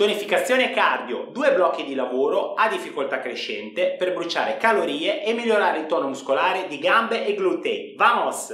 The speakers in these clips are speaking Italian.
Tonificazione cardio, 2 blocchi di lavoro a difficoltà crescente per bruciare calorie e migliorare il tono muscolare di gambe e glutei. Vamos!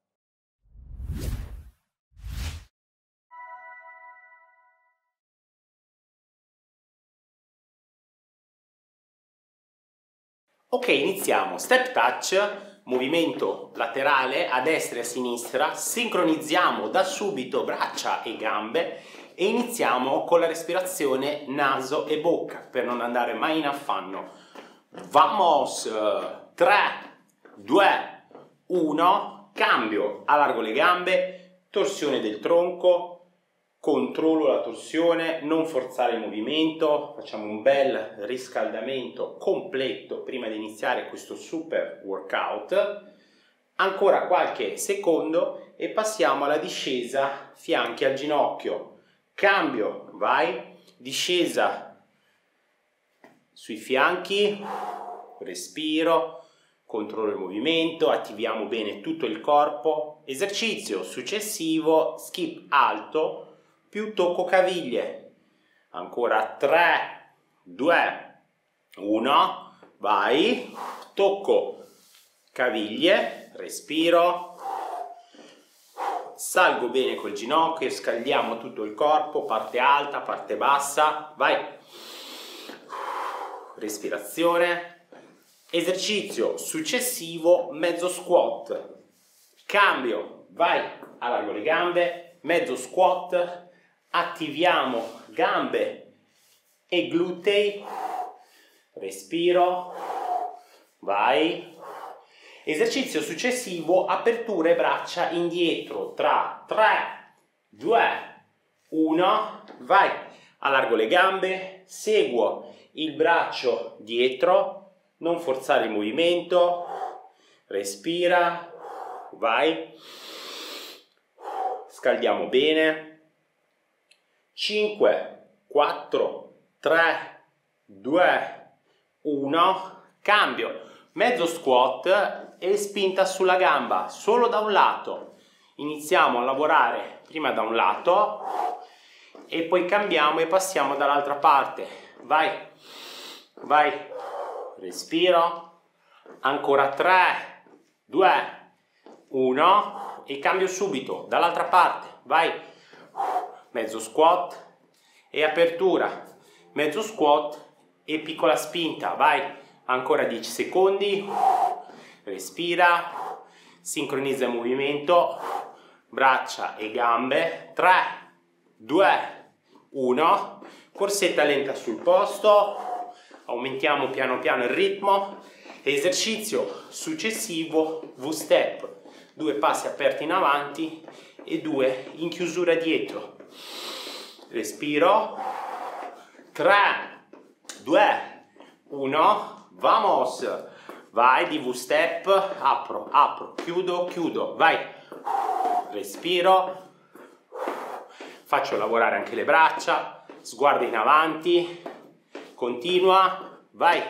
Ok, iniziamo. Step touch, movimento laterale a destra e a sinistra, sincronizziamo da subito braccia e gambe e iniziamo con la respirazione naso e bocca per non andare mai in affanno. Vamos! 3, 2, 1, cambio, allargo le gambe, torsione del tronco, controllo la torsione, non forzare il movimento, facciamo un bel riscaldamento completo prima di iniziare questo super workout. Ancora qualche secondo e passiamo alla discesa fianchi al ginocchio. Cambio, vai, discesa sui fianchi, respiro, controllo il movimento, attiviamo bene tutto il corpo. Esercizio successivo, skip alto più tocco caviglie. Ancora 3, 2, 1, vai, tocco caviglie, respiro. Salgo bene col ginocchio, scaldiamo tutto il corpo, parte alta, parte bassa, vai. Respirazione. Esercizio successivo, mezzo squat. Cambio, vai, allargo le gambe, mezzo squat, attiviamo gambe e glutei, respiro, vai. Esercizio successivo, aperture braccia indietro, tra 3, 2, 1, vai, allargo le gambe, seguo il braccio dietro, non forzare il movimento, respira, vai, scaldiamo bene, 5, 4, 3, 2, 1, cambio, mezzo squat e spinta sulla gamba, solo da un lato. Iniziamo a lavorare prima da un lato e poi cambiamo e passiamo dall'altra parte. Vai, vai, respiro, ancora 3, 2, 1 e cambio subito dall'altra parte. Vai, mezzo squat e apertura, mezzo squat e piccola spinta. Vai, ancora 10 secondi, respira, sincronizza il movimento, braccia e gambe, 3, 2, 1, corsetta lenta sul posto, aumentiamo piano piano il ritmo, esercizio successivo V-step, 2 passi aperti in avanti e 2 in chiusura dietro, respiro, 3, 2, 1, vamos, vai di V-step, apro, apro, chiudo, chiudo, vai, respiro, faccio lavorare anche le braccia, sguardo in avanti, continua, vai,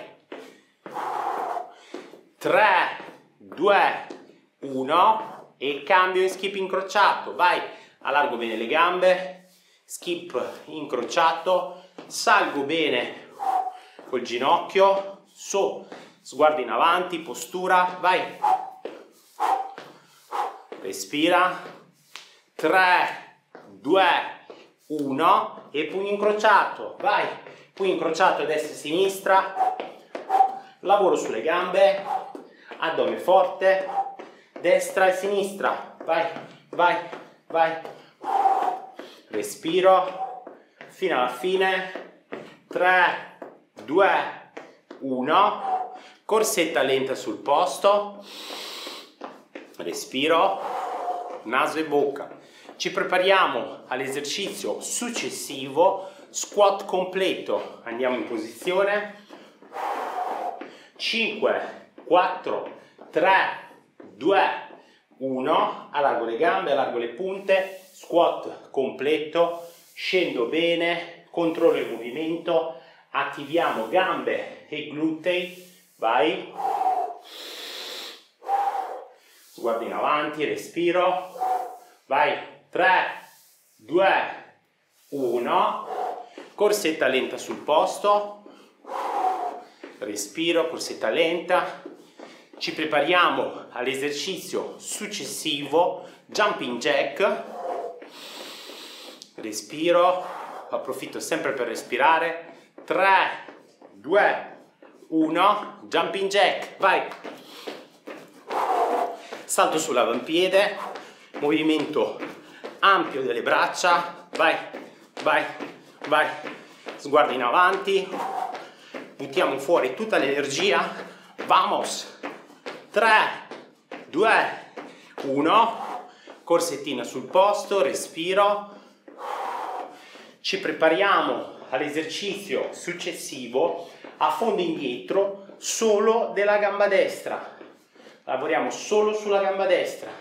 3, 2, 1 e cambio in skip incrociato, vai, allargo bene le gambe, skip incrociato, salgo bene col ginocchio, sguardo in avanti, postura, vai, respira, 3, 2, 1 e pugno incrociato, vai, pugno incrociato a destra e a sinistra, lavoro sulle gambe, addome forte, destra e sinistra, vai, vai, vai, respiro, fino alla fine, 3, 2, 1, corsetta lenta sul posto, respiro, naso e bocca. Ci prepariamo all'esercizio successivo, squat completo. Andiamo in posizione, 5, 4, 3, 2, 1, allargo le gambe, allargo le punte, squat completo, scendo bene, controllo il movimento, attiviamo gambe e glutei, vai, sguardo in avanti, respiro, vai, 3, 2, 1, corsetta lenta sul posto, respiro, corsetta lenta. Ci prepariamo all'esercizio successivo, jumping jack, respiro, approfitto sempre per respirare, 3, 2, 1, jumping jack, vai, salto sull'avampiede, movimento ampio delle braccia, vai, vai, vai, sguardo in avanti, buttiamo fuori tutta l'energia, vamos, 3, 2, 1, corsettina sul posto, respiro. Ci prepariamo all'esercizio successivo, affondo indietro solo della gamba destra, lavoriamo solo sulla gamba destra,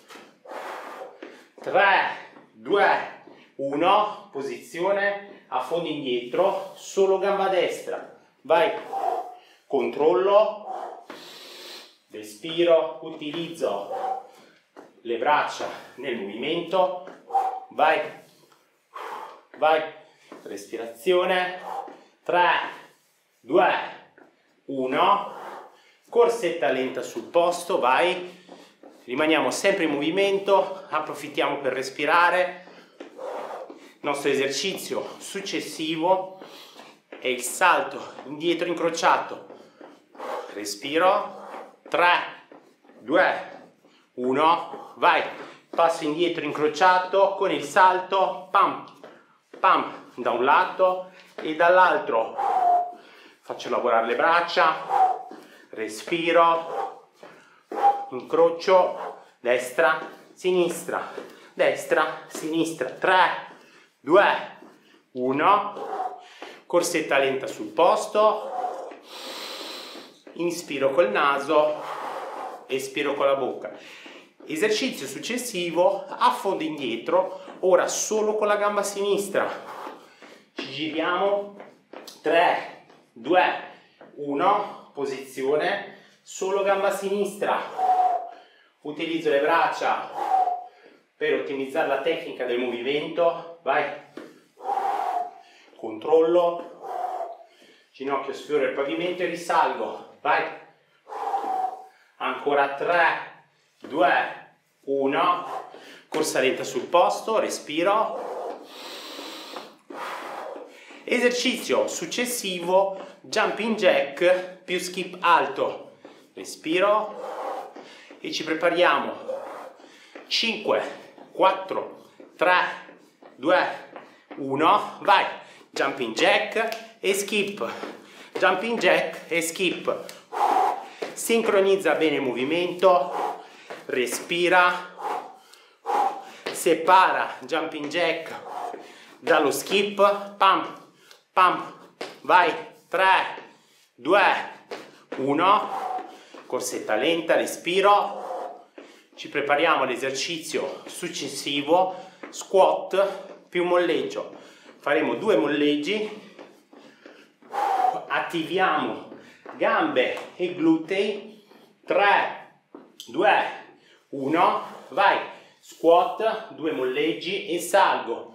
3, 2, 1, posizione, affondo indietro, solo gamba destra, vai, controllo, respiro, utilizzo le braccia nel movimento, vai, vai, respirazione, 3, 2, 1, corsetta lenta sul posto, vai, rimaniamo sempre in movimento, approfittiamo per respirare. Il nostro esercizio successivo è il salto indietro incrociato, respiro, 3, 2, 1, vai, passo indietro incrociato con il salto, pam, pam, da un lato e dall'altro, faccio lavorare le braccia, respiro, incrocio, destra, sinistra, 3, 2, 1, corsetta lenta sul posto, inspiro col naso, espiro con la bocca. Esercizio successivo, affondo indietro, ora solo con la gamba sinistra, ci giriamo, 3, 2, 1, posizione, solo gamba sinistra, utilizzo le braccia per ottimizzare la tecnica del movimento, vai, controllo, ginocchio sfiora il pavimento e risalgo, vai, ancora 3, 2, 1, corsa lenta sul posto, respiro. Esercizio successivo, jumping jack più skip alto, respiro e ci prepariamo, 5, 4, 3, 2, 1, vai, jumping jack e skip, jumping jack e skip, sincronizza bene il movimento, respira, separa jumping jack dallo skip, pam, pam, vai, 3, 2, 1, corsetta lenta, respiro, ci prepariamo all'esercizio successivo, squat più molleggio, faremo 2 molleggi, attiviamo gambe e glutei, 3, 2, 1, vai, squat, 2 molleggi e salgo,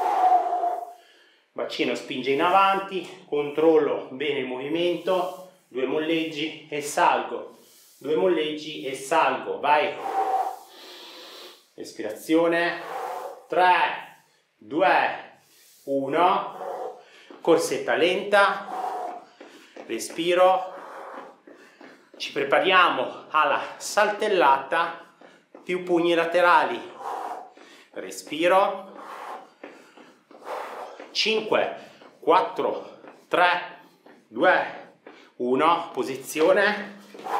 bacino spinge in avanti, controllo bene il movimento, 2 molleggi e salgo, 2 molleggi e salgo, vai, respirazione, 3, 2, 1, corsetta lenta, respiro, ci prepariamo alla saltellata più pugni laterali, respiro, 5, 4, 3, 2, 1, posizione,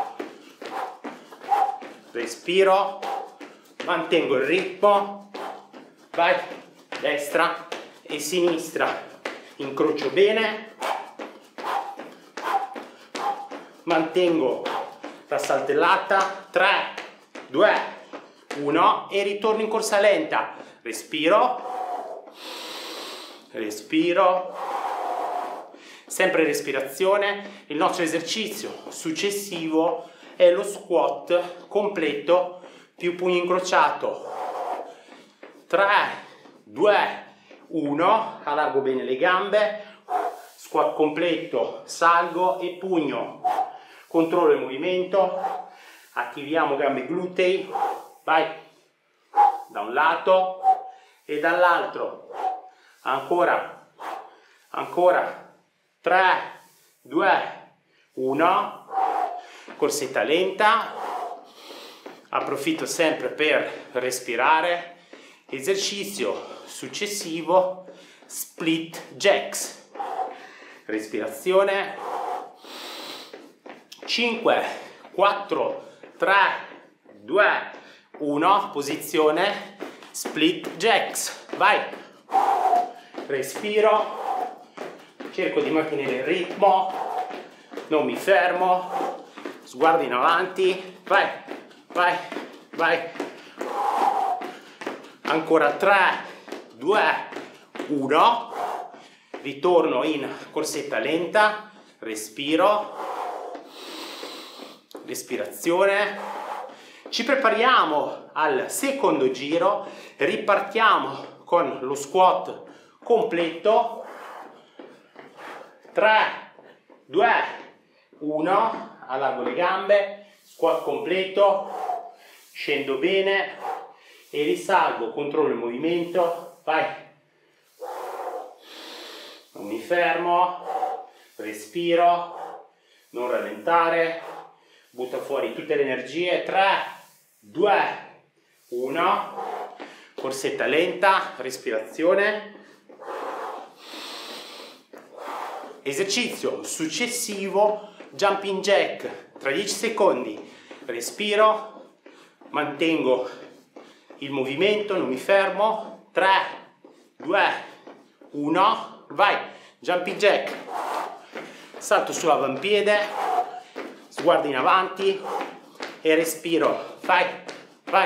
respiro, mantengo il ritmo, vai, destra e sinistra, incrocio bene, mantengo la saltellata, 3, 2, 1 e ritorno in corsa lenta, respiro, respiro, sempre respirazione. Il nostro esercizio successivo è lo squat completo più pugno incrociato, 3, 2, 1, allargo bene le gambe, squat completo, salgo e pugno, controllo il movimento, attiviamo gambe e glutei, vai, da un lato e dall'altro, ancora, 3, 2, 1, corsetta lenta, approfitto sempre per respirare, esercizio successivo, split jacks, respirazione, 5, 4, 3, 2, 1, posizione, split jacks, vai, respiro, cerco di mantenere il ritmo, non mi fermo, sguardo in avanti, vai, vai, vai, ancora 3, 2, 1, ritorno in corsetta lenta, respiro, respirazione, ci prepariamo al secondo giro, ripartiamo con lo squat completo, 3, 2, 1, allargo le gambe, squat completo, scendo bene e risalgo, controllo il movimento, vai, non mi fermo, respiro, non rallentare, butta fuori tutte le energie, 3, 2, 1, corsetta lenta, respirazione, esercizio successivo, jumping jack, tra 10 secondi, respiro, mantengo il movimento, non mi fermo, 3, 2, 1, vai, jumping jack, salto sull'avampiede, sguardo in avanti e respiro, vai, vai,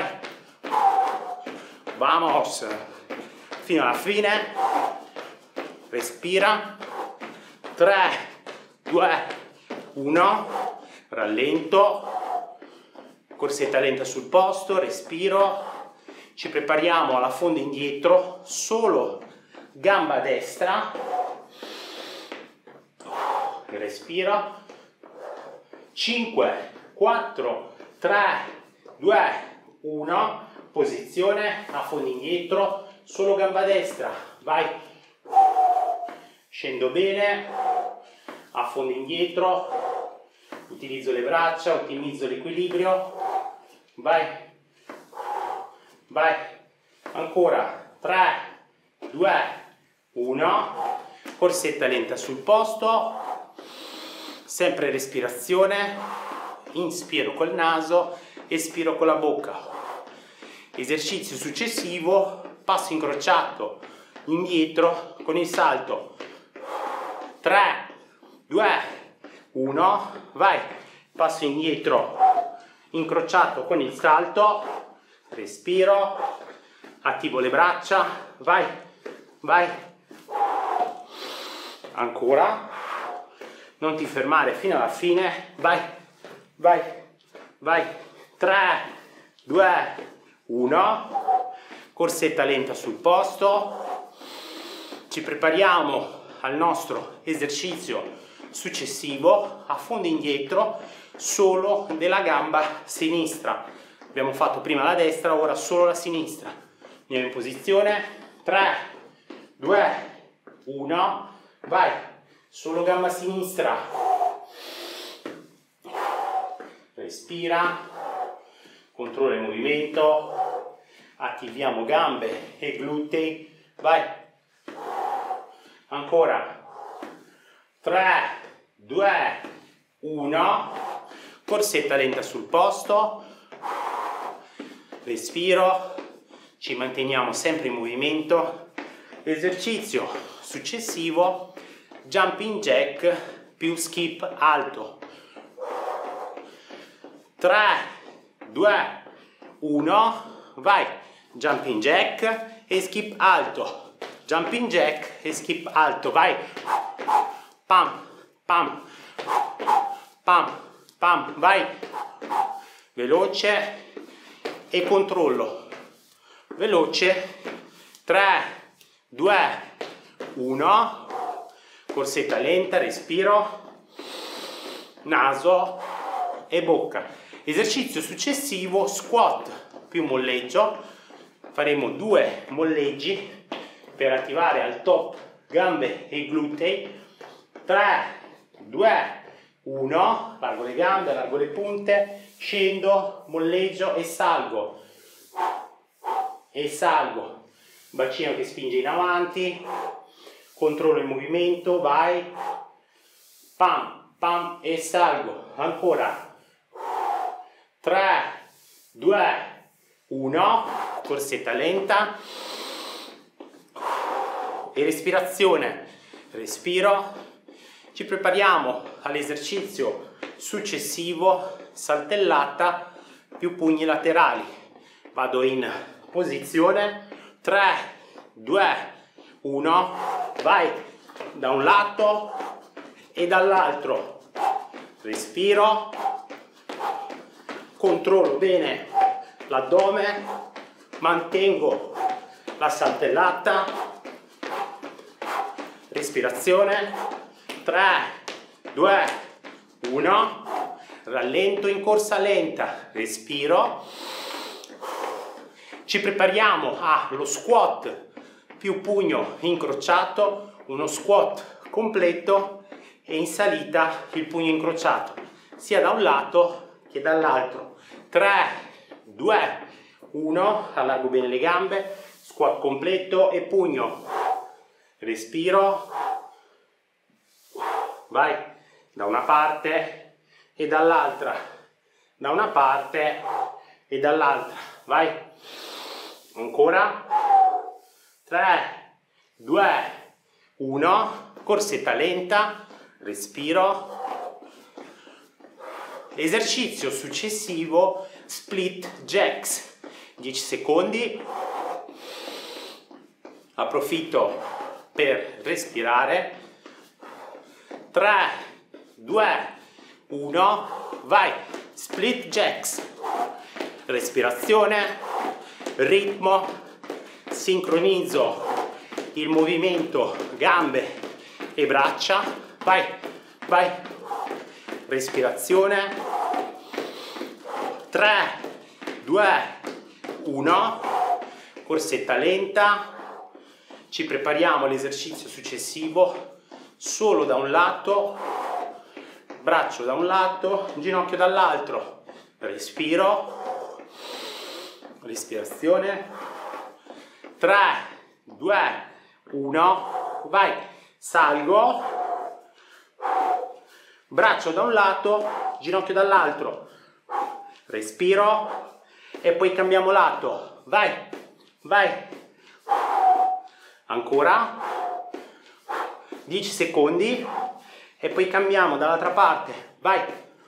vamos, fino alla fine, respira, 3, 2, 1, rallento, corsetta lenta sul posto, respiro, ci prepariamo alla fondo indietro, solo gamba destra, respiro, 5, 4, 3, 2, 1, posizione, a fondo indietro, solo gamba destra, vai, scendo bene, a fondo indietro, utilizzo le braccia, ottimizzo l'equilibrio, vai, vai, ancora, 3, 2, 1, corsetta lenta sul posto, sempre respirazione, inspiro col naso, espiro con la bocca, esercizio successivo, passo incrociato indietro con il salto, 3, 2, 1, vai, passo indietro, incrociato con il salto, respiro, attivo le braccia, vai, vai, ancora, non ti fermare fino alla fine, vai, vai, vai, 3, 2, 1, corsetta lenta sul posto, ci prepariamo al nostro esercizio successivo, a fondo indietro, solo della gamba sinistra, abbiamo fatto prima la destra, ora solo la sinistra, andiamo in posizione, 3, 2, 1, vai, solo gamba sinistra, respira, controlla il movimento, attiviamo gambe e glutei, vai, ancora, 3, 2, 1, corsetta lenta sul posto, respiro, ci manteniamo sempre in movimento, esercizio successivo, jumping jack più skip alto, 3, 2, 1, vai, jumping jack e skip alto, jumping jack e skip alto, vai, pam, pam, pam, pam, vai, veloce e controllo, veloce, 3, 2, 1, corsetta lenta, respiro, naso e bocca. Esercizio successivo, squat più molleggio. Faremo 2 molleggi per attivare al top gambe e glutei. 3, 2, 1, largo le gambe, largo le punte, scendo, molleggio e salgo, bacino che spinge in avanti, controllo il movimento, vai, pam, pam e salgo, ancora, 3, 2, 1, corsetta lenta e respirazione, respiro. Ci prepariamo all'esercizio successivo, saltellata più pugni laterali. Vado in posizione, 3, 2, 1, vai da un lato e dall'altro. Respiro, controllo bene l'addome, mantengo la saltellata, respirazione. 3, 2, 1, rallento in corsa lenta, respiro. Ci prepariamo allo squat più pugno incrociato, uno squat completo e in salita il pugno incrociato, sia da un lato che dall'altro. 3, 2, 1, allargo bene le gambe, squat completo e pugno. Respiro. Vai da una parte e dall'altra, da una parte e dall'altra, vai, ancora, 3, 2, 1, corsetta lenta, respiro, esercizio successivo, split jacks, 10 secondi, approfitto per respirare, 3, 2, 1, vai, split jacks, respirazione, ritmo, sincronizzo il movimento gambe e braccia, vai, vai, respirazione, 3, 2, 1, corsetta lenta, ci prepariamo all'esercizio successivo, solo da un lato, braccio da un lato, ginocchio dall'altro, respiro, respirazione, 3, 2, 1, vai, salgo, braccio da un lato, ginocchio dall'altro, respiro e poi cambiamo lato, vai, vai, ancora, 10 secondi e poi cambiamo dall'altra parte, vai,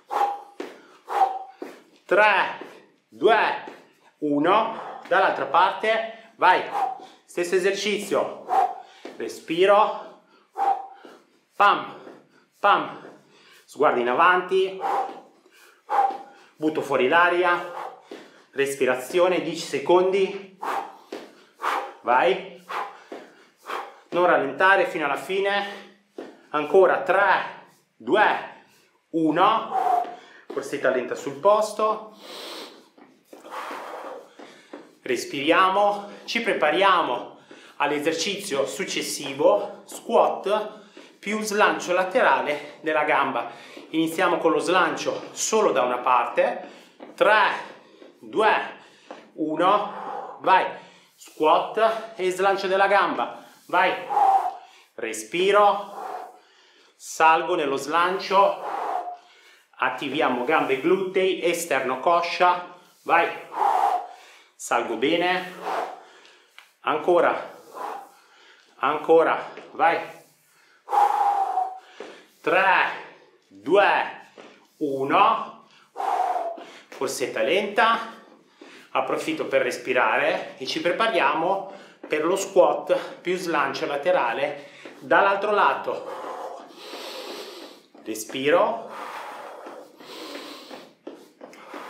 3, 2, 1, dall'altra parte, vai, stesso esercizio, respiro, pam, pam, sguardo in avanti, butto fuori l'aria, respirazione, 10 secondi, vai, non rallentare fino alla fine, ancora 3, 2, 1, corsetta lenta sul posto, respiriamo, ci prepariamo all'esercizio successivo, squat più slancio laterale della gamba. Iniziamo con lo slancio solo da una parte, 3, 2, 1, vai, squat e slancio della gamba. Vai, respiro, salgo nello slancio, attiviamo gambe e glutei, esterno coscia, vai, salgo bene, ancora, ancora, vai, 3, 2, 1, corsetta lenta, approfitto per respirare e ci prepariamo per lo squat più slancio laterale dall'altro lato. Respiro,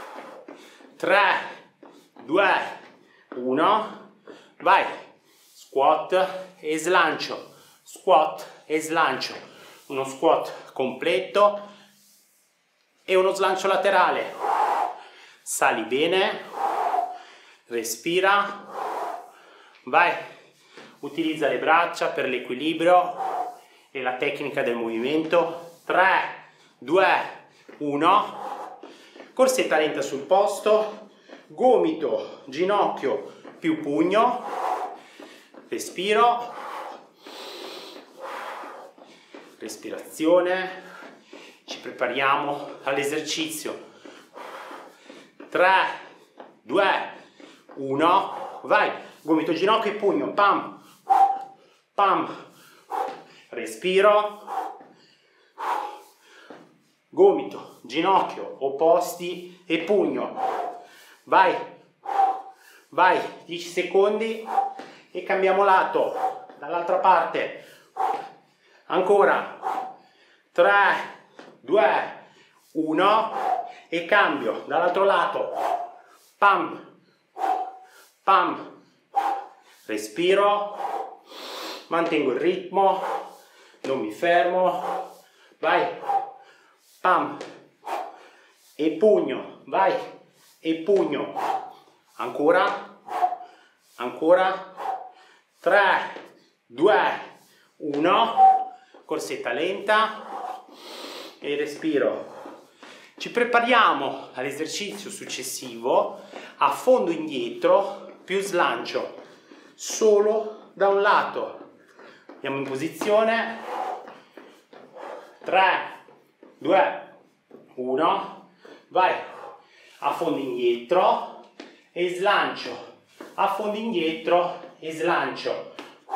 3, 2, 1, vai, squat e slancio, squat e slancio, uno squat completo e uno slancio laterale. Sali bene, respira, vai, utilizza le braccia per l'equilibrio e la tecnica del movimento. 3, 2, 1, corsetta lenta sul posto, gomito, ginocchio più pugno, respiro, respirazione, ci prepariamo all'esercizio. 3, 2, 1, vai, gomito, ginocchio e pugno, pam, pam, respiro, gomito, ginocchio, opposti e pugno, vai, vai, 10 secondi e cambiamo lato, dall'altra parte, ancora, 3, 2, 1 e cambio, dall'altro lato, pam, pam, respiro, mantengo il ritmo, non mi fermo, vai, pam, e pugno, vai, e pugno, ancora, ancora, 3, 2, 1, corsetta lenta e respiro. Ci prepariamo all'esercizio successivo a fondo indietro più slancio, solo da un lato. Andiamo in posizione, 3, 2, 1, vai, a fondo indietro e slancio, a fondo indietro e slancio,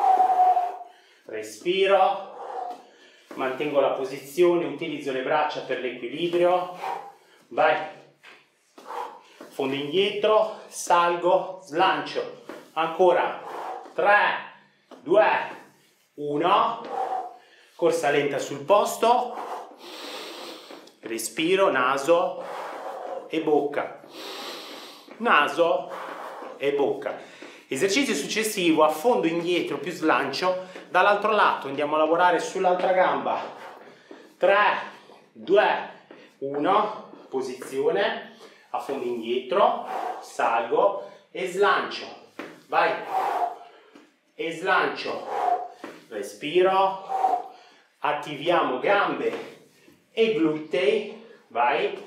respiro, mantengo la posizione, utilizzo le braccia per l'equilibrio, vai, fondo indietro, salgo, slancio, ancora, 3, 2, 1, corsa lenta sul posto, respiro, naso e bocca, naso e bocca. Esercizio successivo, a fondo indietro più slancio, dall'altro lato andiamo a lavorare sull'altra gamba. 3, 2, 1, posizione, a fondo indietro, salgo e slancio, vai, e slancio, respiro, attiviamo gambe e glutei, vai,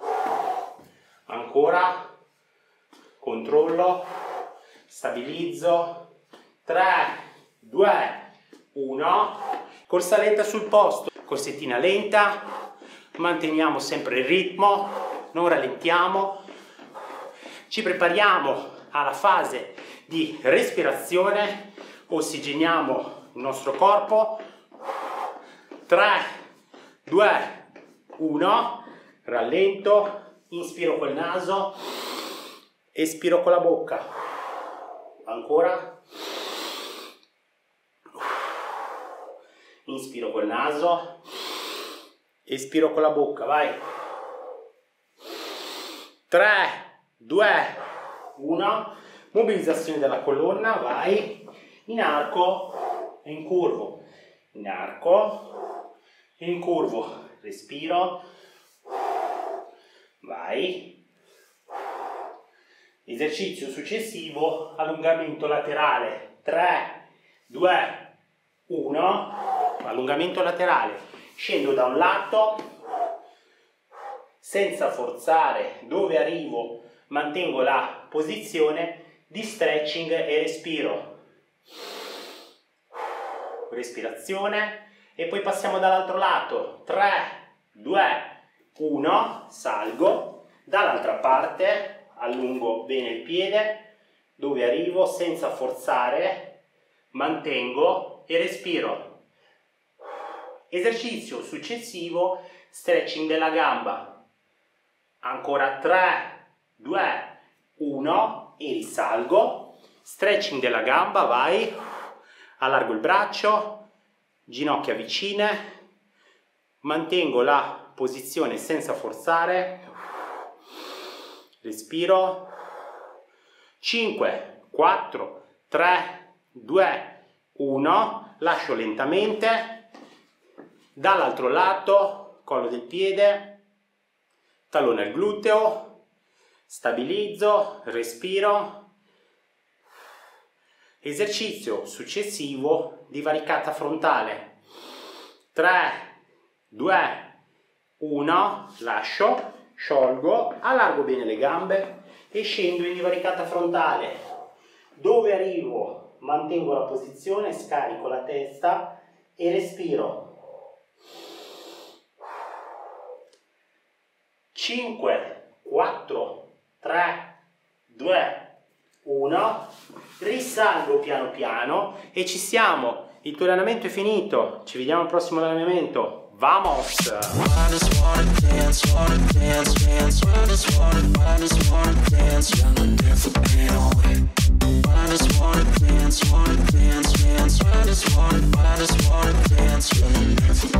ancora, controllo, stabilizzo, 3, 2, 1, corsa lenta sul posto, corsettina lenta, manteniamo sempre il ritmo, non rallentiamo, ci prepariamo alla fase di respirazione, ossigeniamo il nostro corpo, 3, 2, 1, rallento, inspiro col naso, espiro con la bocca, ancora, inspiro col naso, espiro con la bocca, vai, 3, 2, 1, mobilizzazione della colonna, vai, in arco e in curvo, in arco e in curvo, respiro, vai. Esercizio successivo, allungamento laterale, 3, 2, 1, allungamento laterale, scendo da un lato, senza forzare, dove arrivo mantengo la posizione di stretching e respiro, respirazione e poi passiamo dall'altro lato, 3, 2, 1, salgo, dall'altra parte, allungo bene il piede, dove arrivo senza forzare, mantengo e respiro. Esercizio successivo, stretching della gamba. Ancora 3, 2, 1 e risalgo. Stretching della gamba, vai. Allargo il braccio, ginocchia vicine, mantengo la posizione senza forzare. Respiro, 5, 4, 3, 2, 1, lascio lentamente, dall'altro lato, collo del piede, tallone al gluteo, stabilizzo, respiro. Esercizio successivo di varicata frontale. 3, 2, 1, lascio, sciolgo, allargo bene le gambe e scendo in divaricata frontale. Dove arrivo mantengo la posizione, scarico la testa e respiro. 5, 4, 3, 2, 1, risalgo piano piano e ci siamo. Il tuo allenamento è finito, ci vediamo al prossimo allenamento. Vamos! Dance,